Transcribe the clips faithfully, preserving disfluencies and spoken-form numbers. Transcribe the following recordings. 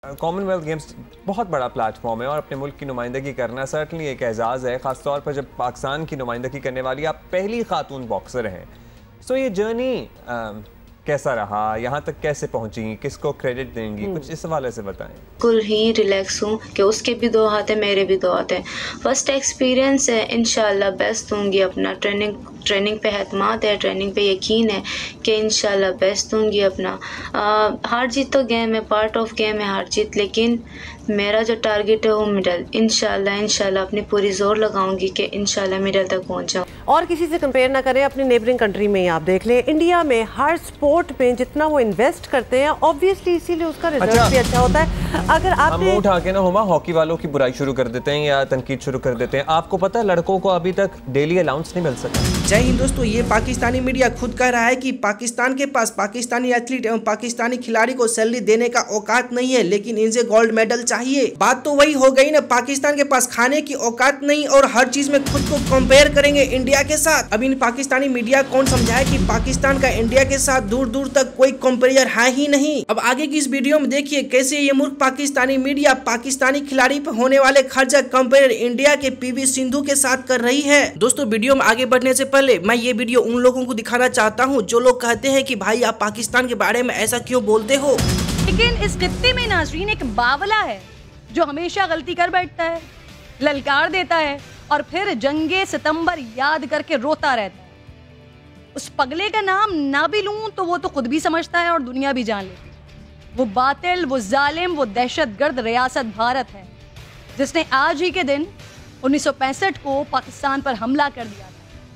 Commonwealth games बहुत बड़ा platform है और अपने मुल्क की नुमाइंदगी करना सर्टनली एक एजाज़ है, ख़ासतौर पर जब पाकिस्तान की नुमाइंदगी करने वाली आप पहली खातून बॉक्सर हैं। सो ये जर्नी कैसा रहा, यहाँ तक कैसे पहुँची, किसको क्रेडिट देंगी, कुछ इस हवाले से बताएं। बिल्कुल ही रिलैक्स हूँ कि उसके भी दो हाथ हैं, मेरे भी दो हाथ हैं। फर्स्ट एक्सपीरियंस है, इंशाल्लाह बेस्ट दूंगी अपना। ट्रेनिंग ट्रेनिंग पे एतमाद है, ट्रेनिंग पे यकीन है कि इंशाल्लाह बेस्ट दूंगी अपना। आ, हार जीत तो गेम है, पार्ट ऑफ गेम है हार जीत, लेकिन मेरा जो टारगेट है वो मिडल। इंशाल्लाह इंशाल्लाह अपनी पूरी जोर लगाऊंगी कि इंशाल्लाह मिडल तक पहुंच जाऊं। और किसी से कंपेयर ना करें, अपनी नेबरिंग कंट्री में ही आप देख लें, इंडिया में हर स्पोर्ट में जितना वो इन्वेस्ट करते हैं ऑब्वियसली इसीलिए उसका रिजल्ट अच्छा। भी अच्छा होता है। अगर आप हम उठा के ना हुमा हॉकी वालों की बुराई शुरू कर देते हैं या तनकीद शुरू कर देते हैं। आपको पता है लड़कों को अभी तक डेली अलाउंस नहीं मिल सका। जय हिंद दोस्तों, ये पाकिस्तानी मीडिया खुद कह रहा है कि पाकिस्तान के पास पाकिस्तानी एथलीट एवं पाकिस्तानी खिलाड़ी को सैलरी देने का औकात नहीं है, लेकिन इनसे गोल्ड मेडल चाहिए। बात तो वही हो गई ना, पाकिस्तान के पास खाने की औकात नहीं और हर चीज में खुद को कंपेयर करेंगे इंडिया के साथ। अब इन पाकिस्तानी मीडिया कौन समझाए कि पाकिस्तान का इंडिया के साथ दूर दूर तक कोई कंपेयर है ही नहीं। अब आगे की इस वीडियो में देखिए कैसे ये मूर्ख पाकिस्तानी मीडिया पाकिस्तानी खिलाड़ी पर होने वाले खर्चा कंपेयर इंडिया के पीवी सिंधु के साथ कर रही है। दोस्तों वीडियो में आगे बढ़ने से पहले मैं ये वीडियो उन लोगों को दिखाना चाहता हूँ जो लोग कहते हैं कि भाई आप पाकिस्तान के बारे में ऐसा क्यों बोलते हो। लेकिन इस खित्ते में नाज़रीन एक बावला है जो हमेशा गलती कर बैठता है, ललकार देता है और फिर जंगे सितंबर याद करके रोता रहता है। उस पगले का नाम ना भी लूं तो वो तो खुद भी समझता है और दुनिया भी जान लेती है। वो बातिल, वो जालिम, वो दहशतगर्द रियासत भारत है जिसने आज ही के दिन उन्नीस सौ पैंसठ को पाकिस्तान पर हमला कर दिया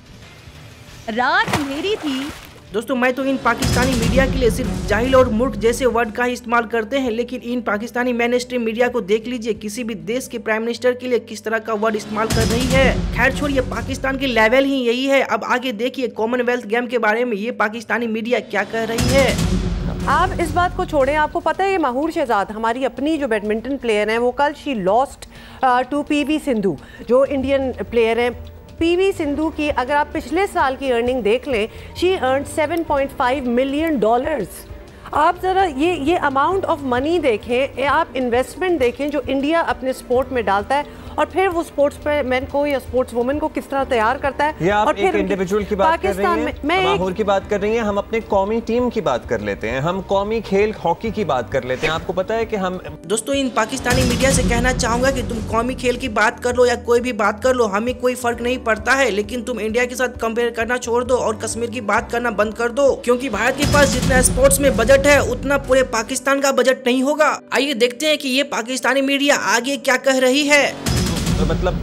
था। रात अंधेरी थी। दोस्तों मैं तो इन पाकिस्तानी मीडिया के लिए सिर्फ जाहिल और मूर्ख जैसे वर्ड का ही इस्तेमाल करते हैं, लेकिन इन पाकिस्तानी मेन स्ट्रीम मीडिया को देख लीजिए किसी भी देश के प्राइम मिनिस्टर के लिए किस तरह का वर्ड इस्तेमाल कर रही है। खैर छोड़िए, पाकिस्तान की लेवल ही यही है। अब आगे देखिए कॉमनवेल्थ गेम के बारे में ये पाकिस्तानी मीडिया क्या कह रही है। आप इस बात को छोड़ें, आपको पता है ये माहूर शहजाद हमारी अपनी जो बैडमिंटन प्लेयर हैं वो कल she lost to P V Sindhu जो इंडियन प्लेयर हैं। पीवी सिंधु की अगर आप पिछले साल की अर्निंग देख लें, she earn seven point five million dollars. आप ज़रा ये ये अमाउंट ऑफ मनी देखें, आप इन्वेस्टमेंट देखें जो इंडिया अपने स्पोर्ट में डालता है और फिर वो स्पोर्ट्स मैन को या स्पोर्ट्स वुमेन को किस तरह तैयार करता है। ये आप और एक फिर इंडिविजुअल की बात कर रही हैं, मैं माहौल की बात कर रही हैं, हम अपने कौमी टीम की बात कर लेते हैं, हम कौमी खेल हॉकी की बात कर लेते हैं। आपको पता है कि हम दोस्तों इन पाकिस्तानी मीडिया से कहना चाहूंगा कि तुम कौमी खेल की बात कर लो या कोई भी बात कर लो, हमें कोई फर्क नहीं पड़ता है, लेकिन तुम इंडिया के साथ कंपेयर करना छोड़ दो और कश्मीर की बात करना बंद कर दो, क्योंकि भारत के पास जितना स्पोर्ट्स में बजट है उतना पूरे पाकिस्तान का बजट नहीं होगा। आइए देखते हैं कि ये पाकिस्तानी मीडिया आगे क्या कह रही है। मतलब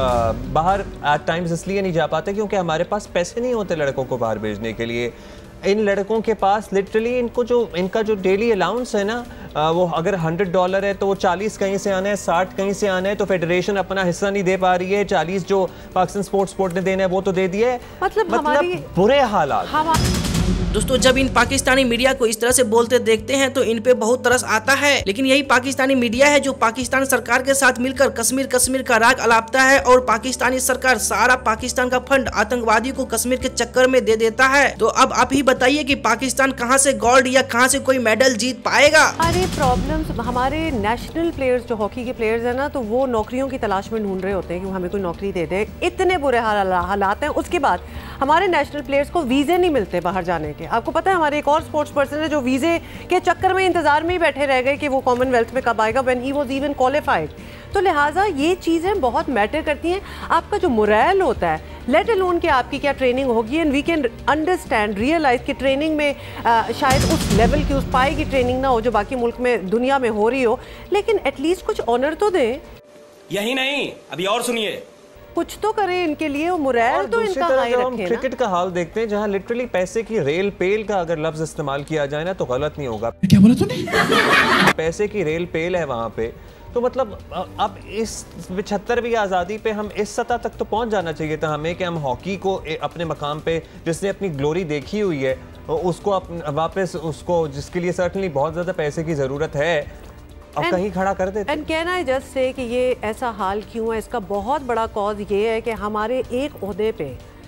बाहर एट टाइम्स इसलिए नहीं जा पाते क्योंकि हमारे पास पैसे नहीं होते लड़कों को बाहर भेजने के लिए। इन लड़कों के पास लिटरली इनको जो इनका जो डेली अलाउंस है ना, वो अगर हंड्रेड डॉलर है तो वो चालीस कहीं से आना है, साठ कहीं से आना है, तो फेडरेशन अपना हिस्सा नहीं दे पा रही है। चालीस जो पाकिस्तान स्पोर्ट्स बोर्ड ने देना है वो तो दे दिया है। मतलब, मतलब बुरे हालात। दोस्तों जब इन पाकिस्तानी मीडिया को इस तरह से बोलते देखते हैं तो इन पे बहुत तरस आता है, लेकिन यही पाकिस्तानी मीडिया है जो पाकिस्तान सरकार के साथ मिलकर कश्मीर कश्मीर का राग अलापता है और पाकिस्तानी सरकार सारा पाकिस्तान का फंड आतंकवादी को कश्मीर के चक्कर में दे देता है। तो अब आप ही बताइए कि पाकिस्तान कहां से गोल्ड या कहां से कोई मेडल जीत पाएगा। अरे प्रॉब्लम्स हमारे नेशनल प्लेयर्स जो हॉकी के प्लेयर्स है ना, तो वो नौकरियों की तलाश में ढूंढ रहे होते हैं कि हमें कोई नौकरी दे दे। इतने बुरे हालात हैं। उसके बाद हमारे नेशनल प्लेयर्स को वीजे नहीं मिलते बाहर जाने के। आपको पता है हमारे एक और स्पोर्ट्स पर्सन है जो वीजे के चक्कर में इंतजार में ही बैठे रह गए कि वो कॉमनवेल्थ में कब आएगा, when he was even qualified. तो लिहाजा ये चीज़ें बहुत मैटर करती हैं। आपका जो मोरल होता है, लेट अलोन कि आपकी क्या ट्रेनिंग होगी, and we can understand realise कि ट्रेनिंग में आ, शायद उस लेवल की उस पाई की ट्रेनिंग ना हो जो बाकी मुल्क में दुनिया में हो रही हो, लेकिन एटलीस्ट कुछ ऑनर तो दें। यही नहीं, अभी और सुनिए, कुछ तो करें इनके लिए, वो मुरैल तो इनका हाई रखें ना। क्रिकेट का हाल देखते हैं जहां लिटरली पैसे की रेल पेल का अगर लफ्ज इस्तेमाल किया जाए ना तो गलत नहीं होगा। क्या बोला तूने? पैसे की रेल पेल है वहां पे। तो मतलब अब इस पचहत्तरवीं आज़ादी पे हम इस सतह तक तो पहुंच जाना चाहिए था हमें कि हम हॉकी को अपने मकाम पे जिसने अपनी ग्लोरी देखी हुई है उसको वापस उसको जिसके लिए सर्टनली बहुत ज़्यादा पैसे की ज़रूरत है अब कहीं खड़ा कर देते। And can I just say कि ये ऐसा हाल क्यों है, इसका बहुत बड़ा कॉज ये है कि हमारे एक ओहदे पे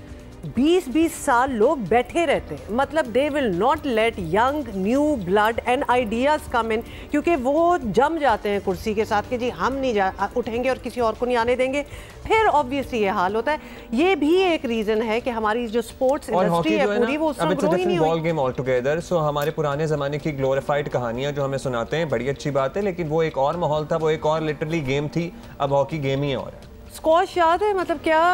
बीस बीस साल लोग बैठे रहते हैं, मतलब they will not let young new blood and ideas come in, क्योंकि वो जम जाते हैं कुर्सी के साथ कि जी हम नहीं जा उठेंगे और किसी और को नहीं आने देंगे, फिर ऑब्वियसली ये हाल होता है। ये भी एक रीजन है कि हमारी जो स्पोर्ट्स इंडस्ट्री है पूरी वो उसमें ग्रो ही नहीं हुई। Ball game all together. So हमारे पुराने जमाने की ग्लोरीफाइड कहानियां जो हमें सुनाते हैं बड़ी अच्छी बात है, लेकिन वो एक और माहौल था, वो एक और लिटरली गेम थी। अब हॉकी गेम ही और है। स्क्वॉश याद है, मतलब क्या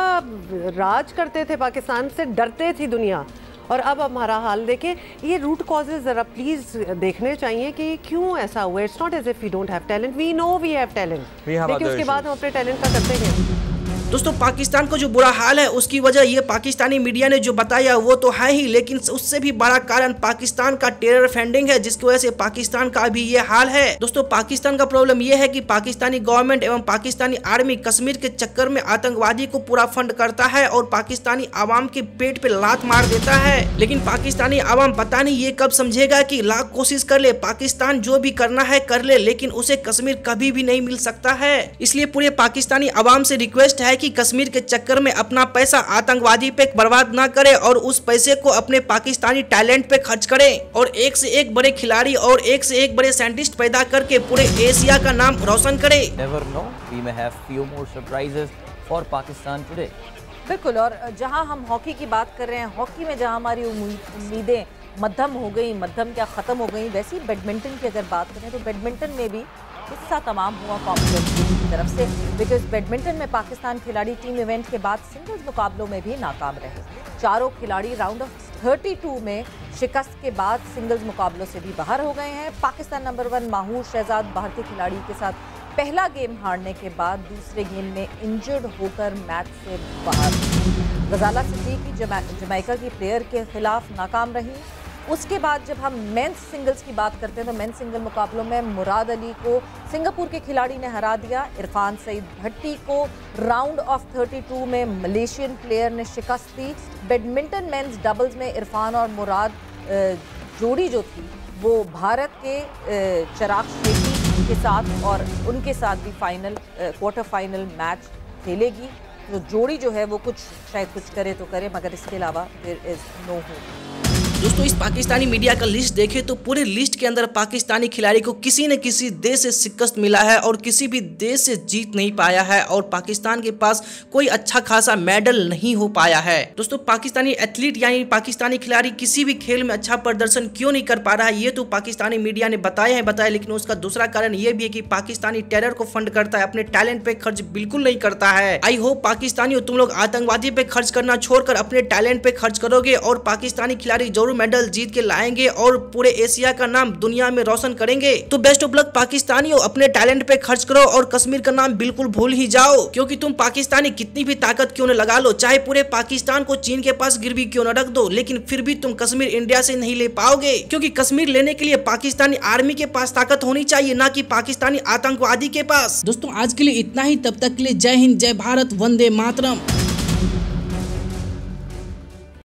राज करते थे, पाकिस्तान से डरते थी दुनिया, और अब हमारा हाल देखें। ये रूट कॉजेज ज़रा प्लीज़ देखने चाहिए कि क्यों ऐसा हुआ। It's not as if we don't have talent, we know we have talent, लेकिन उसके बाद हम अपने टैलेंट का करते हैं। दोस्तों पाकिस्तान को जो बुरा हाल है उसकी वजह ये पाकिस्तानी मीडिया ने जो बताया वो तो है ही, लेकिन उससे भी बड़ा कारण पाकिस्तान का टेरर फंडिंग है, जिसकी वजह से पाकिस्तान का भी ये हाल है। दोस्तों पाकिस्तान का प्रॉब्लम ये है कि पाकिस्तानी गवर्नमेंट एवं पाकिस्तानी आर्मी कश्मीर के चक्कर में आतंकवादी को पूरा फंड करता है और पाकिस्तानी आवाम के पेट पे लात मार देता है। लेकिन पाकिस्तानी आवाम पता नहीं ये कब समझेगा कि लाख कोशिश कर ले, पाकिस्तान जो भी करना है कर ले, लेकिन उसे कश्मीर कभी भी नहीं मिल सकता है। इसलिए पूरे पाकिस्तानी आवाम से रिक्वेस्ट है कि कश्मीर के चक्कर में अपना पैसा आतंकवादी पे बर्बाद ना करे और उस पैसे को अपने पाकिस्तानी टैलेंट पे खर्च करें और एक से एक बड़े खिलाड़ी और एक से एक बड़े साइंटिस्ट पैदा करके पूरे एशिया का नाम रोशन करें। Never know, we may have few more surprises for Pakistan today. बिल्कुल, और जहां हम हॉकी की बात कर रहे हैं, हॉकी में जहां हमारी उम्मीदें मध्यम हो गई, मध्यम क्या ख़त्म हो गई, वैसे ही बैडमिंटन की अगर बात करें तो बैडमिंटन में भी हिस्सा तमाम हुआ कॉमनवेल्थ की तरफ से, बिकॉज बैडमिंटन में पाकिस्तान खिलाड़ी टीम इवेंट के बाद सिंगल्स मुकाबलों में भी नाकाम रहे। चारों खिलाड़ी राउंड ऑफ बत्तीस में शिकस्त के बाद सिंगल्स मुकाबलों से भी बाहर हो गए हैं। पाकिस्तान नंबर वन माहूर शहजाद भारतीय खिलाड़ी के साथ पहला गेम हारने के बाद दूसरे गेम में इंजर्ड होकर मैच से बाहर। गजाला सिद्दीकी जमा, जमैका की प्लेयर के खिलाफ नाकाम रही। उसके बाद जब हम मेंस सिंगल्स की बात करते हैं तो मेंस सिंगल मुकाबलों में मुराद अली को सिंगापुर के खिलाड़ी ने हरा दिया। इरफान सईद भट्टी को राउंड ऑफ बत्तीस में मलेशियन प्लेयर ने शिकस्त दी। बैडमिंटन मेंस डबल्स में इरफान और मुराद जोड़ी जो थी वो भारत के चिराग शेट्टी के साथ और उनके साथ भी फाइनल क्वार्टर फाइनल मैच खेलेगी। तो जोड़ी जो है वो कुछ शायद कुछ करे तो करे, मगर इसके अलावा देयर इज नो होप। दोस्तों इस पाकिस्तानी मीडिया का लिस्ट देखें तो पूरे लिस्ट के अंदर पाकिस्तानी खिलाड़ी को किसी न किसी देश से शिकस्त मिला है और किसी भी देश से जीत नहीं पाया है और पाकिस्तान के पास कोई अच्छा खासा मेडल नहीं हो पाया है। दोस्तों पाकिस्तानी एथलीट यानी पाकिस्तानी खिलाड़ी किसी भी खेल में अच्छा प्रदर्शन क्यों नहीं कर पा रहा है ये तो पाकिस्तानी मीडिया ने बताया है बताया लेकिन उसका दूसरा कारण ये भी है कि पाकिस्तानी टेरर को फंड करता है, अपने टैलेंट पे खर्च बिल्कुल नहीं करता है। आई होप पाकिस्तानियों तुम लोग आतंकवादी पे खर्च करना छोड़कर अपने टैलेंट पे खर्च करोगे और पाकिस्तानी खिलाड़ी जरूर मेडल जीत के लाएंगे और पूरे एशिया का नाम दुनिया में रोशन करेंगे। तो बेस्ट ऑफ लक पाकिस्तानियों, अपने टैलेंट पे खर्च करो और कश्मीर का नाम बिल्कुल भूल ही जाओ, क्योंकि तुम पाकिस्तानी कितनी भी ताकत क्यों न लगा लो, चाहे पूरे पाकिस्तान को चीन के पास गिरवी क्यों न रख दो, लेकिन फिर भी तुम कश्मीर इंडिया से नहीं ले पाओगे, क्योंकि कश्मीर लेने के लिए पाकिस्तानी आर्मी के पास ताकत होनी चाहिए, ना कि पाकिस्तानी आतंकवादी के पास। दोस्तों आज के लिए इतना ही, तब तक के लिए जय हिंद, जय भारत, वंदे मातरम।